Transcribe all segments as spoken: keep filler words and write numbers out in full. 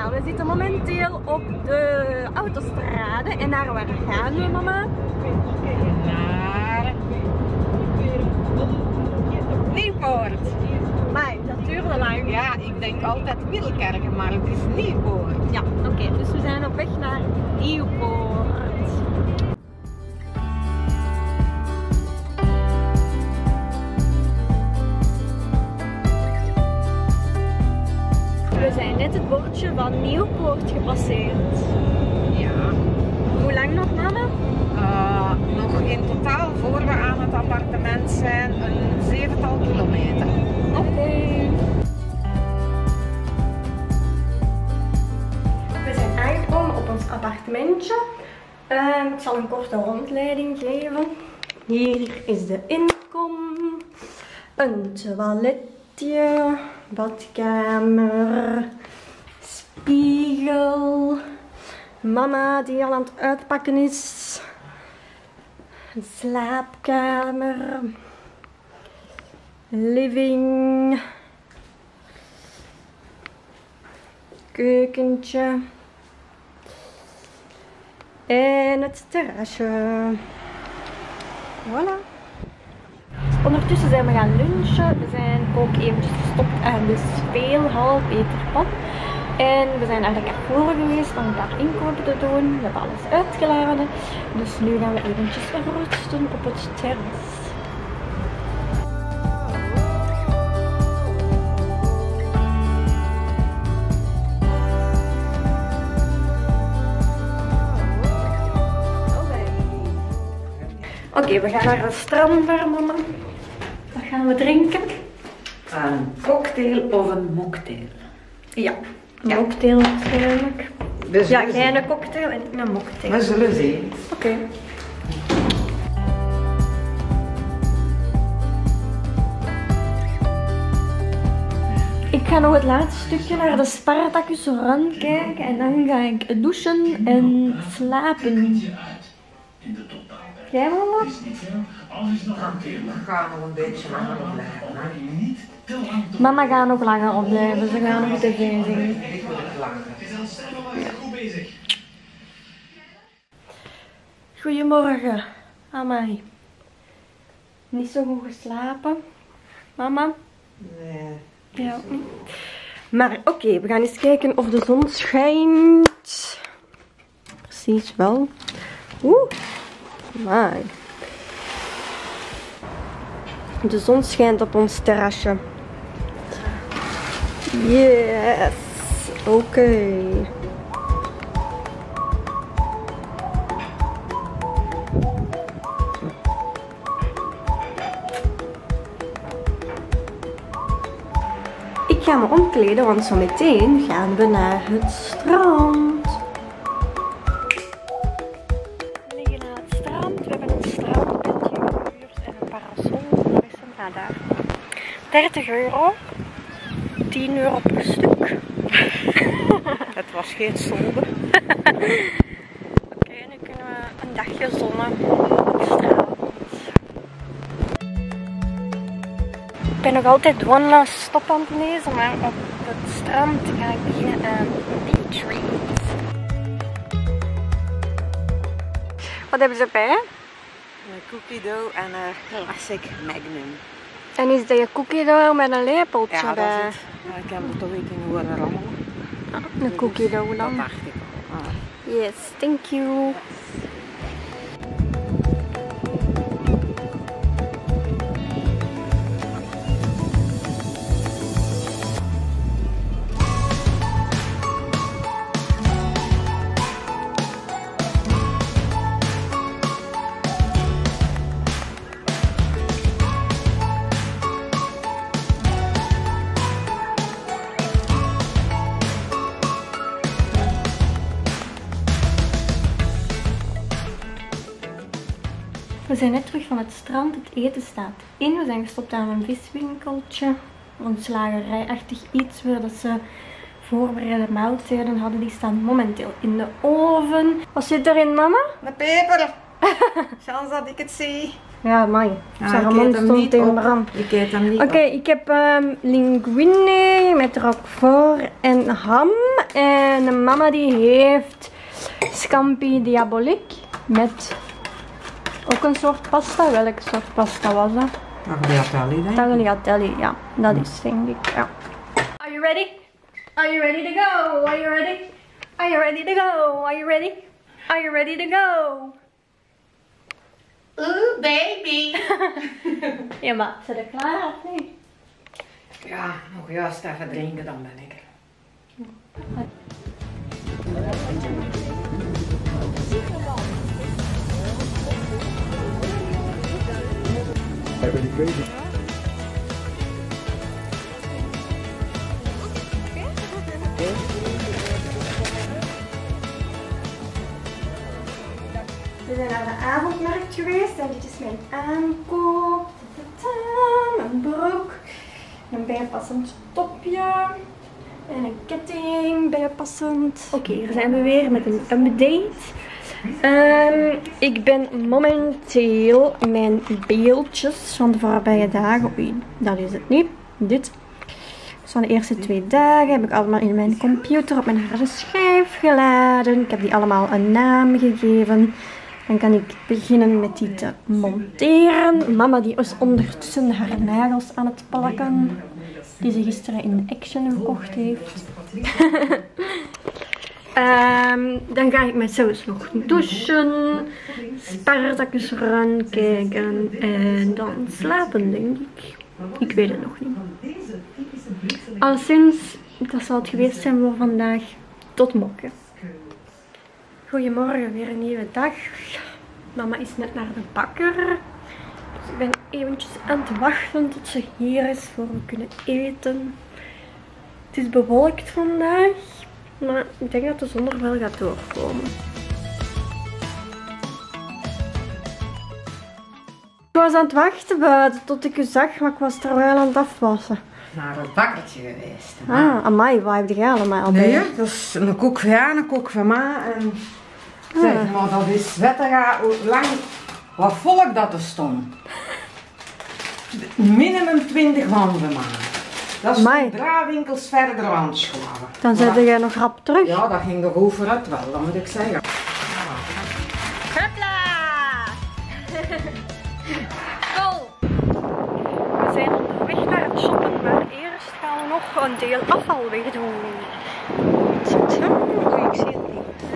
Voilà, we zitten momenteel op de autostrade. En naar waar gaan we, mama? Naar Nieuwpoort. Maar dat duurde lang. Ja, ik denk altijd Wilkerken, maar het is Nieuwpoort. Ja, oké. Okay, dus we zijn op weg naar Nieuwpoort. We zijn net het bordje van Nieuwpoort gepasseerd. Ja. Hoe lang nog, mama? Uh, nog in totaal, voor we aan het appartement zijn, een zevental kilometer. Oké. Okay. We zijn aangekomen op ons appartementje. Uh, ik zal een korte rondleiding geven. Hier is de inkom. Een toiletje. Badkamer. Spiegel. Mama die al aan het uitpakken is. Een slaapkamer. Living. Keukentje. En het terrasje. Voilà. Ondertussen zijn we gaan lunchen. We zijn ook eventjes gestopt aan de speelhal Peter Pan. En we zijn naar de Carrefour geweest om een paar inkopen te doen. We hebben alles uitgeladen. Dus nu gaan we eventjes rusten op het terras. Oké, okay, we gaan naar het strandbar, mama. Wat gaan we drinken? Een cocktail of een mocktail? Ja, een ja. Mocktail natuurlijk. Dus ja, jij een cocktail en ik een mocktail. We zullen zien. Oké. Okay. Ik ga nog het laatste stukje naar de Spartacus Run kijken en dan ga ik douchen en slapen. Jij mama? We gaan nog een beetje langer opblijven. Mama gaat nog langer opblijven, ze gaan nog tv zien. Goedemorgen, Amai. Niet zo goed geslapen, mama? Nee. Ja. Maar oké, okay, we gaan eens kijken of de zon schijnt. Precies wel. Oeh. Maar de zon schijnt op ons terrasje. Yes. Oké. Okay. Ik ga me omkleden, want zo meteen gaan we naar het strand. dertig euro, tien euro per stuk. Het was geen zonde. Oké, okay, nu kunnen we een dagje zonnen op de strand. Ik ben nog altijd One Last Stop aan het lezen, maar op het strand ga ik beginnen aan beach reads. Wat hebben ze erbij? Een cookie dough en een classic Magnum. En is dat je cookie dough met een lepeltje ja, bij? Ja, dat is het. Ja, ik heb het toch weten hoe we rammelen. Ah, een cookie dough dan. Dat dacht ik al. Ah. Yes, thank you. We zijn net terug van het strand. Het eten staat in. We zijn gestopt aan een viswinkeltje. Een slagerijachtig iets waar dat ze voorbereide maaltijden hadden. Die staan momenteel in de oven. Wat zit erin, mama? Een peper. Chance dat ik het zie. Ja, mai. Ja, Zijn ik mond eet hem stond niet tegen op. mijn ram. Ik eet hem niet Oké, op. ik heb um, linguine met roquefort en ham. En mama die heeft scampi diabolique met ook een soort pasta. Welke soort pasta was dat? Tagliatelle, denk ik. Tagliatelle, ja. Dat is denk ik, ja. Are you ready? Are you ready to go? Are you ready? Are you ready to go? Are you ready? Are you ready to go? Oeh, baby. Ja, maar zijn er klaar of niet? Ja, nog juist even drinken, dan ben ik er. We zijn naar de avondmarkt geweest en dit is mijn aankoop. Tadaa, een broek, een bijpassend topje en een ketting bijpassend. Oké, hier zijn we weer met een update. Um, ik ben momenteel mijn beeldjes van de voorbije dagen, oei, dat is het niet, dit. Dus van de eerste twee dagen heb ik allemaal in mijn computer op mijn harde schijf geladen. Ik heb die allemaal een naam gegeven. Dan kan ik beginnen met die te monteren. Mama die is ondertussen haar nagels aan het plakken. Die ze gisteren in de Action gekocht heeft. um, dan ga ik mezelf nog douchen. Spartakjes eraan kijken. En dan slapen denk ik. Ik weet het nog niet. Al sinds, dat zal het geweest zijn voor vandaag. Tot morgen. Goedemorgen, weer een nieuwe dag. Mama is net naar de bakker. Dus ik ben eventjes aan het wachten tot ze hier is voor we kunnen eten. Het is bewolkt vandaag, maar ik denk dat de zon er wel gaat doorkomen. Ik was aan het wachten buiten tot ik u zag, maar ik was er wel aan het afwassen. Naar het bakkertje geweest. Ah, amai, wat heb jij allemaal bij? Nee, dat is een koek van ja, een koek van ma. En zeg maar, dat is wettig hoe lang, wat volk dat er stond. Minimum twintig man van ma. Dat is Amai. drie winkels verder aan schoven. Dan zet jij nog rap terug. Ja, dat ging er overuit wel, dat moet ik zeggen. Hopla! Go! We zijn onderweg naar het shoppen, maar eerst gaan we nog een deel afval wegdoen. Oei, ik zie het niet.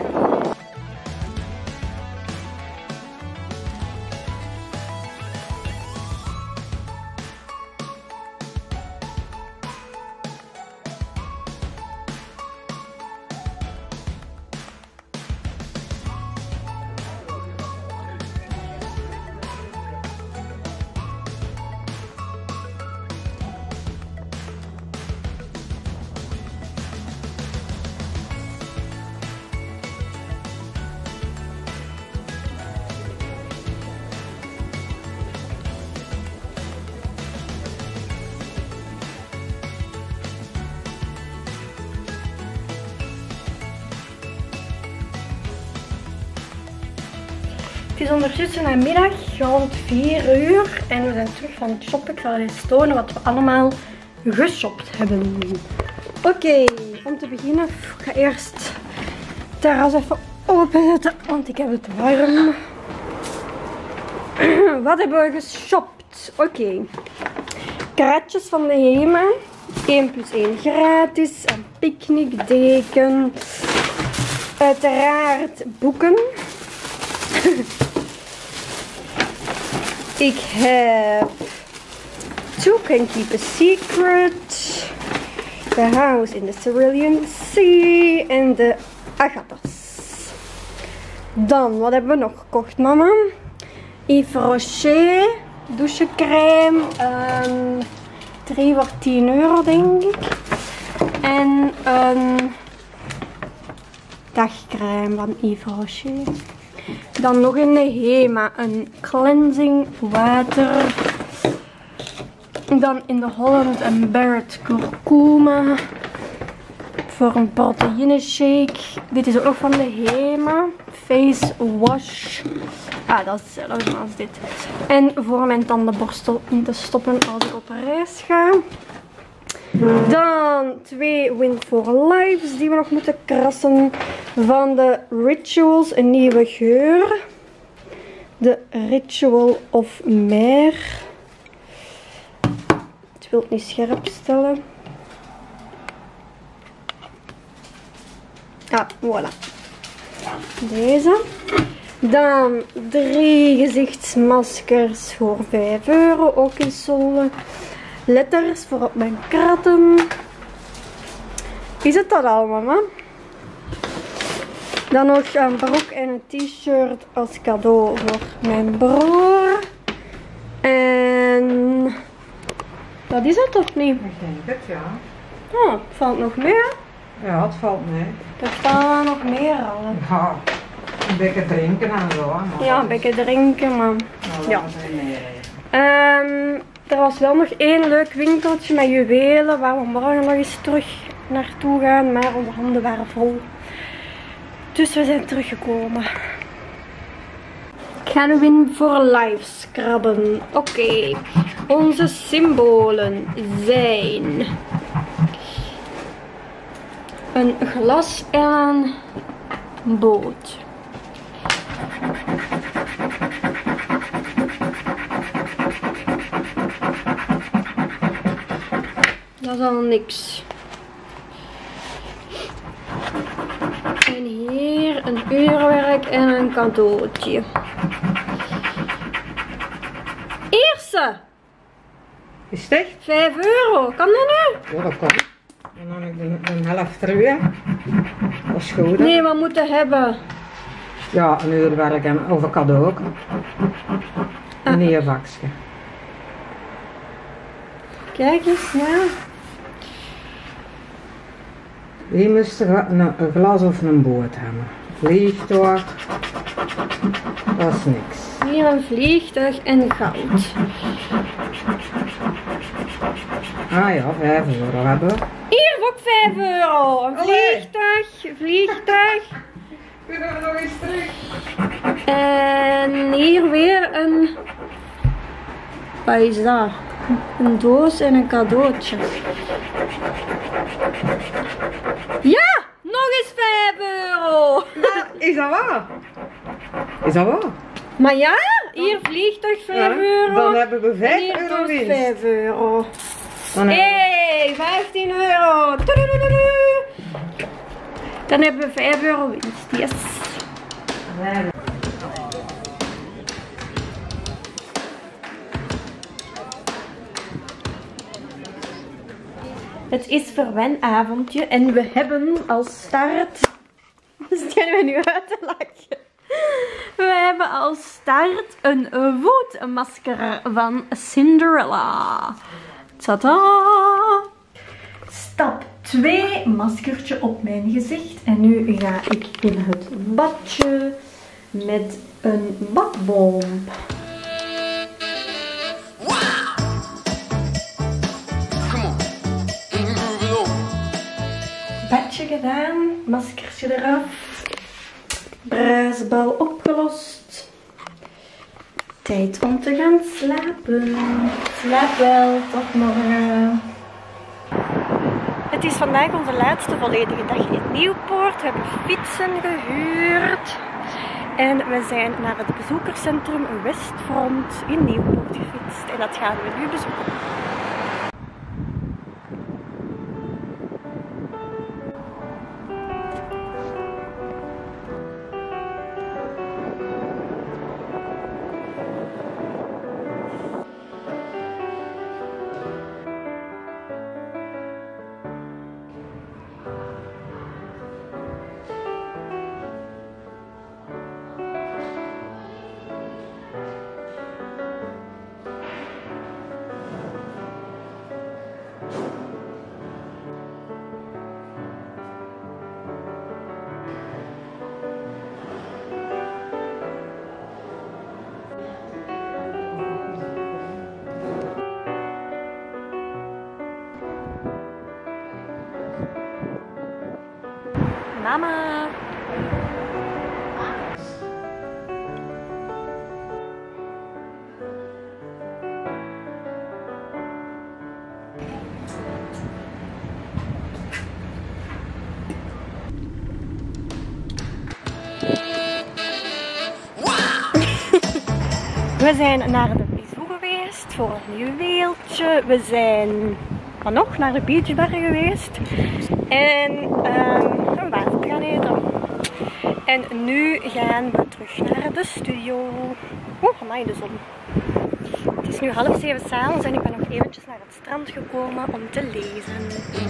Het is ondertussen namiddag rond vier uur en we zijn terug van het shoppen. Ik zal eens tonen wat we allemaal geshopt hebben. Oké, okay, om te beginnen, ik ga eerst het terras even openzetten, want ik heb het warm. Wat hebben we geshopt? Oké, okay. Kratjes van de Hema, één plus één gratis, een picknickdeken, uiteraard boeken. Ik heb Two Can Keep a Secret, The House in the Cerulean Sea en de Agathas. Dan, wat hebben we nog gekocht, mama? Yves Rocher, douchecrème, um, drie voor tien euro denk ik. En een dagcrème van Yves Rocher. Dan nog in de Hema een cleansing water. Dan in de Holland en Barrett kurkuma voor een proteïne shake. Dit is ook nog van de Hema. Face wash Ah, dat is hetzelfde als dit. En voor mijn tandenborstel in te stoppen als ik op reis ga. Dan twee Win for Lives die we nog moeten krassen. Van de Rituals, een nieuwe geur. De Ritual of Mer. Ik wil het niet scherp stellen. Ah, voilà. Deze. Dan drie gezichtsmaskers voor vijf euro. Ook in Solde. Letters voor op mijn kratten. Is het dat al, mama? Dan nog een broek en een t-shirt als cadeau voor mijn broer. En dat is het of niet? Ik denk het, ja. Oh, het valt nog meer. Ja, het valt mee. Er staan nog meer al. Ja, een beetje drinken en zo. Maar ja, een beetje drinken, maar ja. Um, er was wel nog één leuk winkeltje met juwelen waar we morgen nog eens terug naartoe gaan, maar onze handen waren vol. Dus we zijn teruggekomen. Ik ga nu Win for Lives krabben. Oké, okay. Onze symbolen zijn een glas en een boot. Dat is al niks. En hier een uurwerk en een cadeautje. Eerste! Is het echt? vijf euro, kan dat nu? Ja, dat kan. En dan heb ik een, een helft terug. Dat is goed. Hè? Nee, we moeten hebben. Ja, een uurwerk en of een cadeau ook. Een ah. nieuw bakje. Kijk eens, ja. Wie moest een, een glas of een boot hebben? Vliegtuig, dat is niks. Hier een vliegtuig en goud. Ah ja, vijf euro hebben we. Hier ook vijf euro. Een vliegtuig, vliegtuig. Kunnen we nog eens terug? En hier weer een... Wat is dat? Een doos en een cadeautje. Ja! Nog eens vijf euro! Is dat waar? Is dat waar? Maar ja, hier vliegtuig vijf ja, euro. Dan hebben we vijf euro winst. vijf euro. Hé, hey, vijftien euro. Dan hebben we vijf euro winst. Yes. Nee. Het is verwenavondje en we hebben als start... Staan we nu uit te lachen? We hebben als start een voetmasker van Cinderella. Tada! Stap twee, maskertje op mijn gezicht. En nu ga ik in het badje met een badbomb. Badje gedaan, maskertje eraf, bruisbal opgelost. Tijd om te gaan slapen. Slaap wel, tot morgen. Het is vandaag onze laatste volledige dag in Nieuwpoort. We hebben fietsen gehuurd. En we zijn naar het bezoekerscentrum Westfront in Nieuwpoort gefietst. En dat gaan we nu bezoeken. Mama. We zijn naar de Bisou geweest voor een juweeltje. We zijn wat nog naar de Beachbar geweest. En um, een water gaan eten. En nu gaan we terug naar de studio. Oeh, amai, de zon. Het is nu half zeven 's avonds en ik ben nog eventjes naar het strand gekomen om te lezen.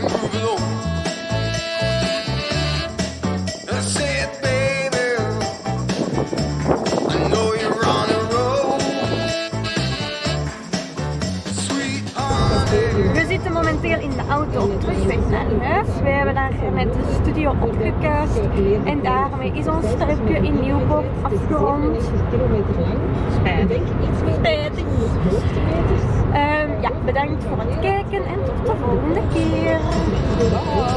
We zitten momenteel in de auto op terugweg naar huis. We hebben daar met de studio opgekuist en daarmee is ons tripje in Nieuwpoort afgerond. Spijtig. Spijtig. Um, ja, bedankt voor het kijken en tot de volgende keer.